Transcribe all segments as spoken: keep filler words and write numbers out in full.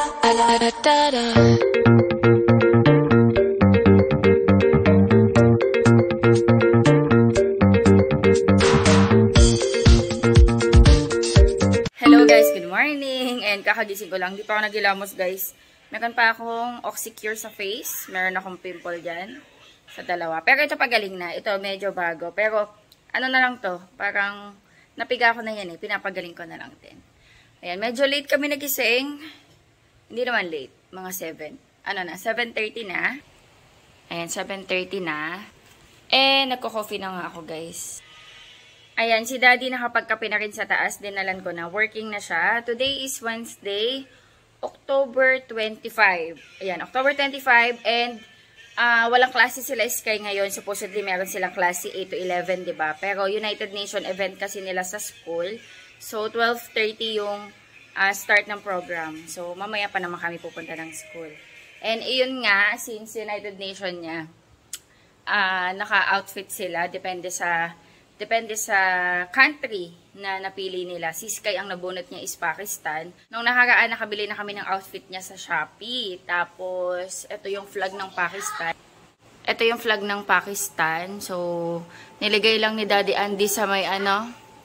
Hello guys, good morning. And kakagising ko lang, di pa ako nagilamos guys. Meron pa akong Oxycure sa face. Meron akong pimple dyan. Sa dalawa. Pero ito pagaling na. Ito medyo bago. Pero ano na lang to. Parang napiga ko na yan eh. Pinapagaling ko na lang din. Ayan. Medyo late kami nagising. Hindi naman late. Mga seven. Ano na? seven thirty na. Ayan. seven thirty na. Eh, nagko-coffee na nga ako guys. Ayan. Si Daddy nakapagkape na rin sa taas. Dinalan ko na. Working na siya. Today is Wednesday. October twenty-five. Ayan. October twenty-five. And Uh, walang klase sila Sky ngayon. Supposedly, meron silang klase eight to eleven, diba? Pero United Nation event kasi nila sa school. So, twelve thirty yung uh, start ng program. So, mamaya pa naman kami pupunta ng school. And, iyon nga, since United Nation niya, uh, naka-outfit sila. Depende sa, depende sa country na napili nila. Si Sky, ang nabunot niya is Pakistan. Nung nakaraan, nakabili na kami ng outfit niya sa Shopee. Tapos, ito yung flag ng Pakistan. Ito yung flag ng Pakistan. So, nilagay lang ni Daddy Andy sa may ano.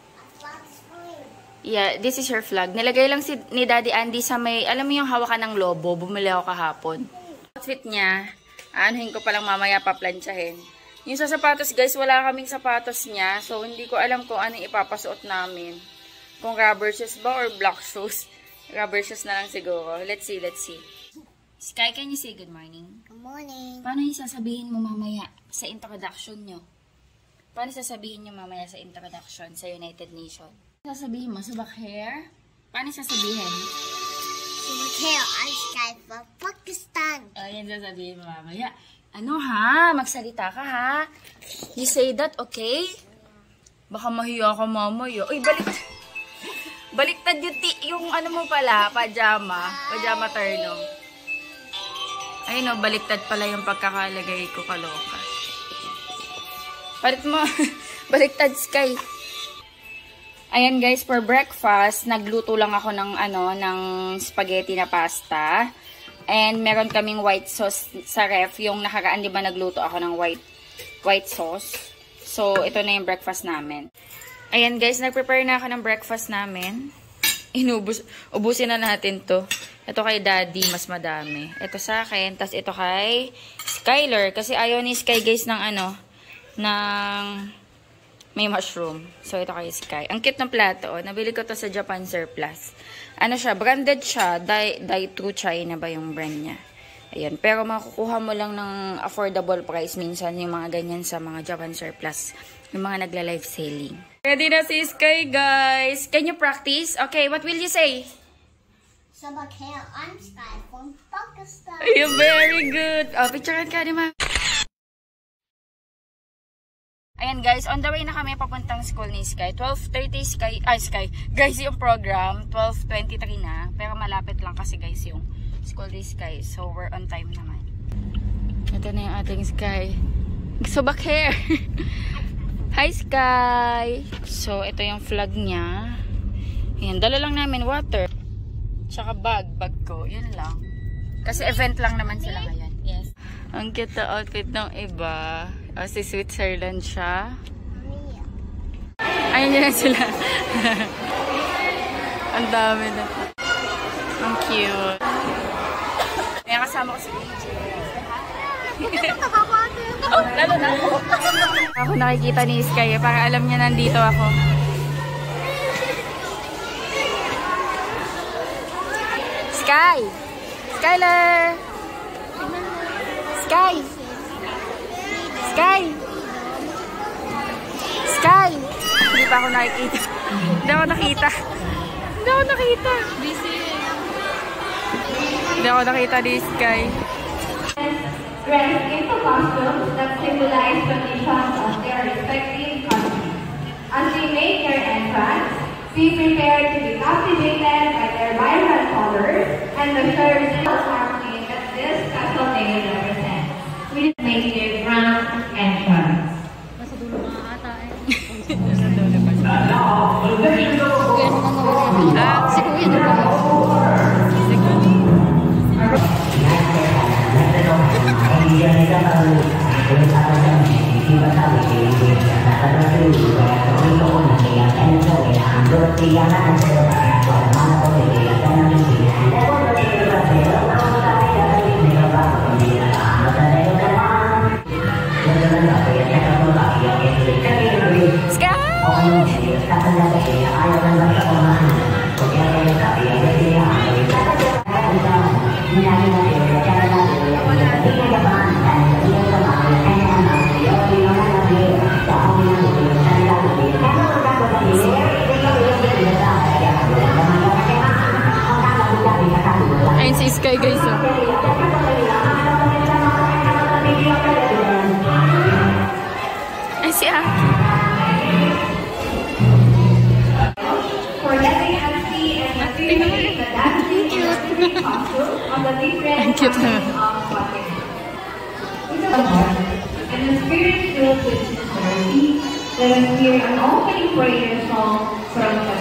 Yeah, this is her flag. Nilagay lang si, ni Daddy Andy sa may, alam mo yung hawakan ng lobo. Bumili ako kahapon. Outfit niya, anuhin ko palang mamaya paplansyahin. Yung sa sapatos, guys, wala kaming sapatos niya. So, hindi ko alam kung anong ipapasuot namin. Kung rubber shoes ba or black shoes. Rubber shoes na lang siguro. Let's see, let's see. Sky, can you say good morning? Good morning. Paano yung sasabihin mo mamaya sa introduction nyo? Paano sasabihin nyo mamaya sa introduction sa United Nation? Sasabihin mo, subak hair? Paano sasabihin? Subak hair, I'm Sky from Pakistan. O, yan sasabihin mo mamaya. Ano ha? Magsalita ka ha? You say that, okay? Baka mahiya ka mamaya. Uy, balik... Baliktad yung, yung ano mo pala, pajama. Pajama terno. Ayun o, baliktad pala yung pagkakalagay ko, kaloka. Palit mo. Baliktad, Sky. Ayan guys, for breakfast, nagluto lang ako ng, ano, ng spaghetti na pasta. And meron kaming white sauce sa ref. Yung nakaraan, di ba, nagluto ako ng white white sauce. So, ito na yung breakfast namin. Ayan guys, nag-prepare na ako ng breakfast namin. Inubos, ubusin na natin to. Ito kay Daddy, mas madami. Ito sa akin, tas ito kay Skyler. Kasi ayaw ni Sky guys ng ano, ng may mushroom. So, ito kay Sky. Ang cute ng plato, oh. Nabili ko to sa Japan Surplus. Ano siya, branded siya. Dai, Dai True China ba yung brand niya? Ayan. Pero makukuha mo lang ng affordable price minsan yung mga ganyan sa mga Japan Surplus. Yung mga nagla-live selling. Ready na si Sky, guys. Can you practice? Okay, what will you say? Subak hair, I'm Sky from Pakistan. You're very good. Oh, picturean ka naman. Ayan guys, on the way na kami papuntang school ni Sky. twelve thirty Sky, ay Sky, guys yung program, twelve twenty-three na. Pero malapit lang kasi guys yung school ni Sky. So we're on time naman. Ito na yung ating Sky. Subak hair. Hi Sky. So ito yung flag niya. Ayan, dala lang namin water. Tsaka bag, bag ko. Yun lang. Kasi event lang naman sila ngayon. Yes. Ang cute na outfit ng iba. O, si Switzerland siya. Ayun yun sila. Ang dami na. Ang cute. May kasama ko si P J. Oh, lalo na ako. Ako nakikita ni Sky. Para alam niya nandito ako. Sky! Skyler! Sky! Sky! Sky! Hindi pa ako nakikita. Hindi ako nakita. Hindi ako nakita. Busy. Hindi ako nakita ni Sky. Dressed into costumes that symbolize conditions of their respective countries. As they make their entrance, be prepared to be captivated by their vibrant colors and the shared harmony that this special day represents. We make their grand entrance. Nasa dulo mga ata eh. Nasa dulo pa siya. Ah, si Kuya na ba? Si Kuya. Ayun si Sky guys. Oh. Ay si Aki. For letting us see and experience the dancing in the three costumes on the different cute. kinds of clothing. And the spirit filled with sincerity, let us hear an opening prayer song from the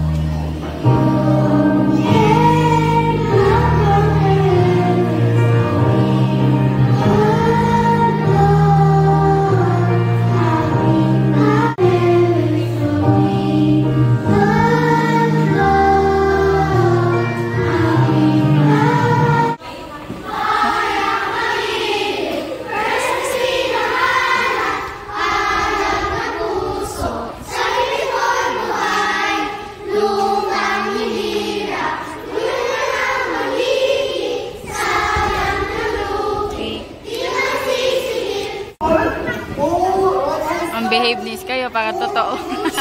behave nis kayo para totoo.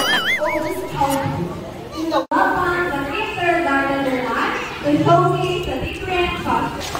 the Winter Garden Line will showcase the different costumes.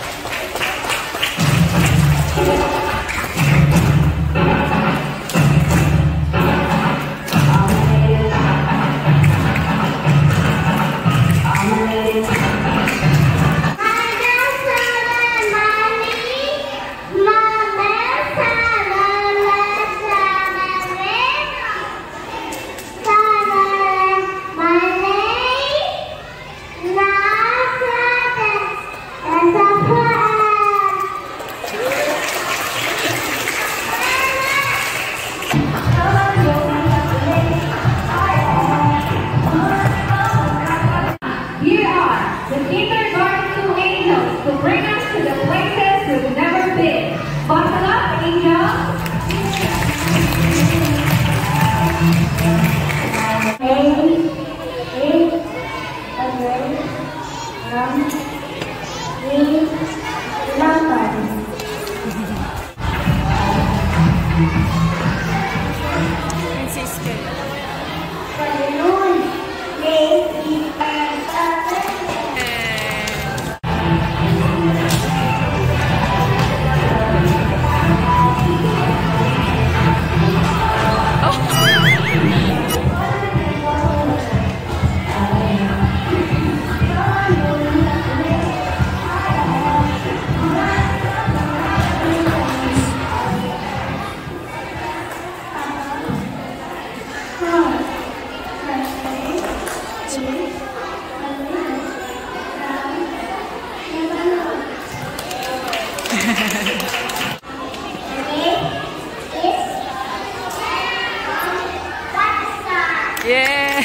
Yeah.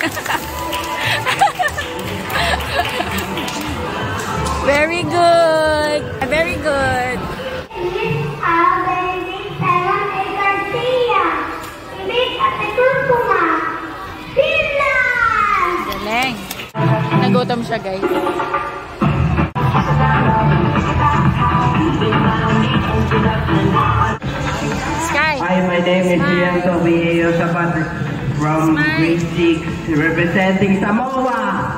Very good. Very good. Galing. Nagutom siya, guys. Sky. Hi, my name is Ian Tobieo Sapat from grade six, representing Samoa.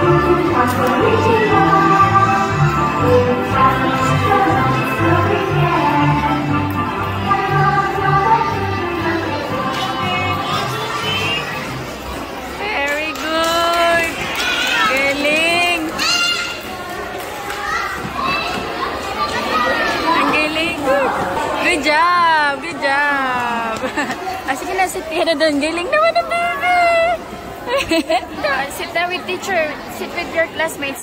Very good! Galing! Ang galing! Good job! Good job! Ah, sige na, sit ka na doon. Galing naman ang baby! Sit na with teacher. Sit with your classmates.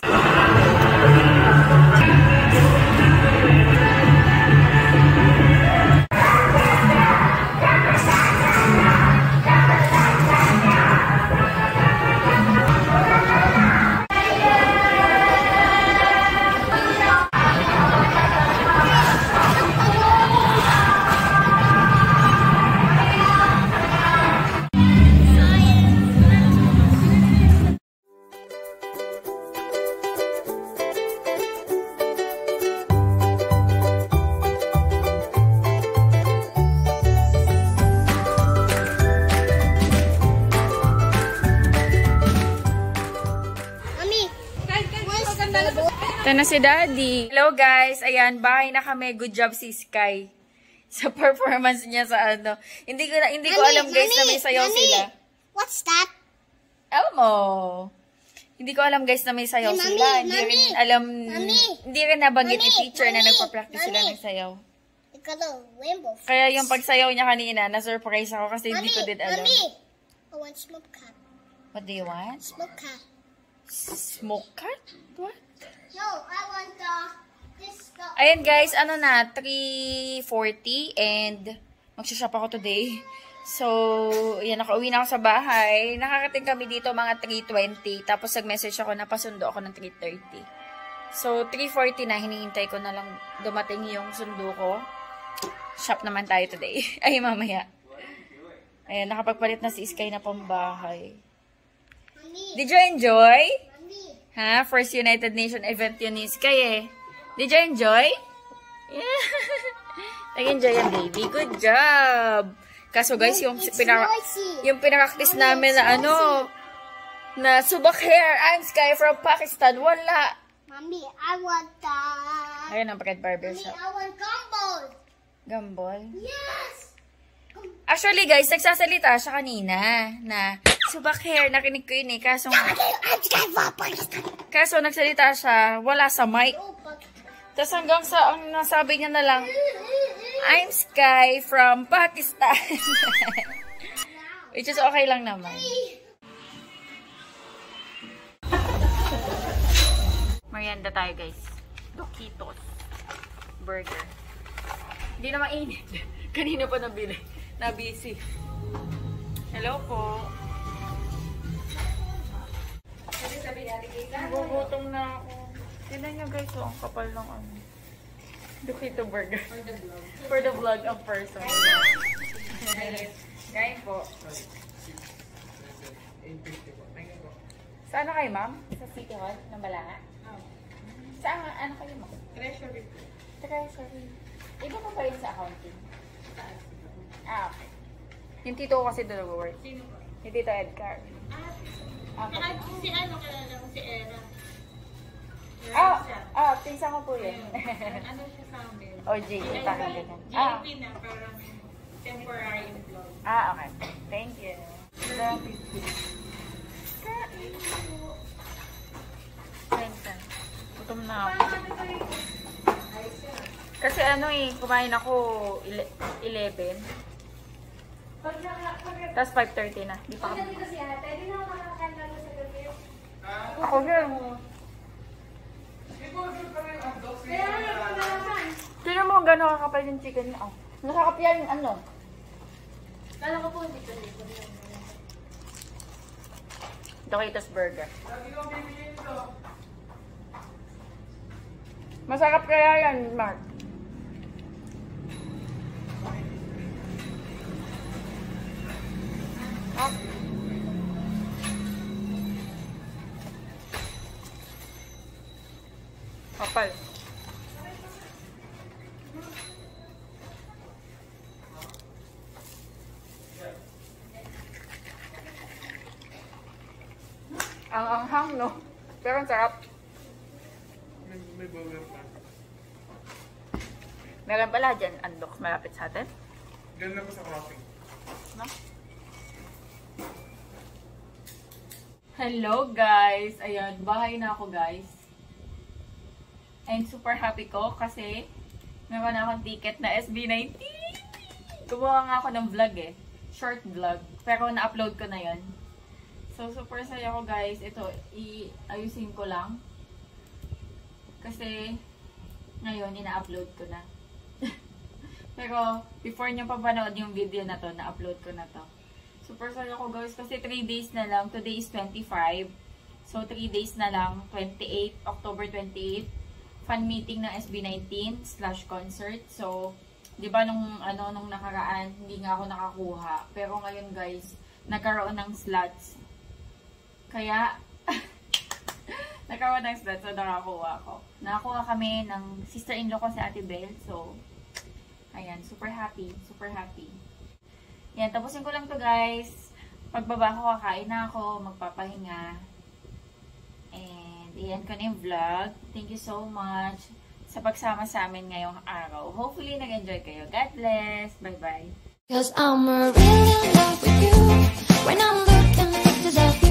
Ito na si Daddy. Hello guys, ayan, bahay na kami. Good job si Sky sa performance niya sa ano. Hindi ko na, hindi ko Mommy, alam guys Mommy, na may sayaw Mommy. sila. What's that? Alam mo. Hindi ko alam guys na may sayaw Hey, Mommy, sila. Hindi Mommy, rin alam, Mommy, hindi rin nabanggit ni Mommy, teacher na Mommy, nagpa-practice sila Mommy. ng sayaw. You got a rainbow. Kaya yung pagsayaw niya kanina, na-surprise ako kasi hindi Mommy, ko din alam. Mommy, I want smoke cat. What do you want? Smoke cat. Smoke cat? What? No, I want the this the Ayan guys, ano na, three forty and magsashop ako today. So, yan, nakauwi na ako sa bahay. Nakakating kami dito mga three twenty. Tapos nag-message ako na pasundo ako ng three thirty. So, three forty na, hinihintay ko na lang dumating yung sundo ko. Shop naman tayo today. Ay, mamaya. Ayan, nakapagpalit na si Sky na pambahay. Mommy, Did you enjoy? Mommy. Ha? First United Nation event yun ni Sky eh. Did you enjoy? Yeah. Nag-enjoy yan, baby. Good job! Kaso guys, yung, It's pinaka noisy. yung pinakaktis Mommy, namin it's na ano, na subak hair, I'm Sky from Pakistan, wala. Mommy, I want the. Ayun ang Red Barber Mommy, Shop. I want gumball. Gambol. Yes. Actually guys, nagsasalita siya kanina na subak hair, nakinig ko yun eh. Kaso, Okay, I'm Sky from Pakistan. kaso nagsalita siya, wala sa mic. Oh, but. Tapos hanggang sa, ang nasabi niya na lang, I'm Sky from Pakistan. Which is okay lang naman. Merienda tayo guys. Doquitos. Burger. Hindi na mainit. Kanina pa nabili. Na-busy. Hello po. Nagugutom na ako. Tignan nyo guys, oh, ang kapal ng ano. Dokito burger. For the vlog. For the vlog of person. Kain po. Saan na kayo, ma'am? Sa City Hall ng Balanga? Oo. Saan nga? Ano kayo, ma'am? Treasury. Treasury. Iba pa ba yun sa accounting? Ah, okay. Yung tito ko kasi doon nag-work. Sino ba? Yung tito Edgar. Ah, okay. Si ano kalala ko, si Era. Ah, ah, pinsan ko po yun. Ano siya sa amin? O, J, kita ka ganyan. Ah, J P na, parang temporary employee. ah, okay. Thank you. seven fifty. Pinsan. Gutom na ako. Kasi ano eh, kumain ako eleven. Tapos five thirty na. Di pa kami. Ako yun. Tignan mo gano'n kakapal yung chicken niya. Oh. Nakakapya yung ano. Kala ko po hindi ko dito. Doritos burger. Masarap kaya yan, Mark. Ah. Kapal. Ang anghang, no? Pero ang sarap. May, may burger pa. Meron pala dyan, unbox malapit sa atin. Ganda pa sa crossing. No? Hello guys! Ayan, bahay na ako guys. And super happy ko kasi meron na akong ticket na S B nineteen. Gumawa nga ako ng vlog eh. Short vlog. Pero na-upload ko na yon. So super saya ko guys. Ito, i-ayusin ko lang. Kasi ngayon, ina-upload ko na. Pero before nyo pa panood yung video na to, na-upload ko na to. Super saya ko guys kasi three days na lang. Today is twenty-five. So three days na lang. twenty-eight, October twenty-eighth. Fan meeting ng S B nineteen slash concert. So, di ba nung, ano, nung nakaraan, hindi nga ako nakakuha. Pero ngayon guys, nagkaroon ng slots. Kaya, nagkaroon ng slots. So, nakakuha ko. Nakakuha kami ng sister-in-law ko si Ate Belle. So, ayan, super happy. Super happy. Yan, tapusin ko lang to guys. Pagbaba ko, kakain na ako, magpapahinga. And, iyan ko na yung vlog. Thank you so much sa pagsama sa amin ngayong araw. Hopefully, nag-enjoy kayo. God bless. Bye-bye. Cause I'm really in love with you. When I'm looking at pictures of you.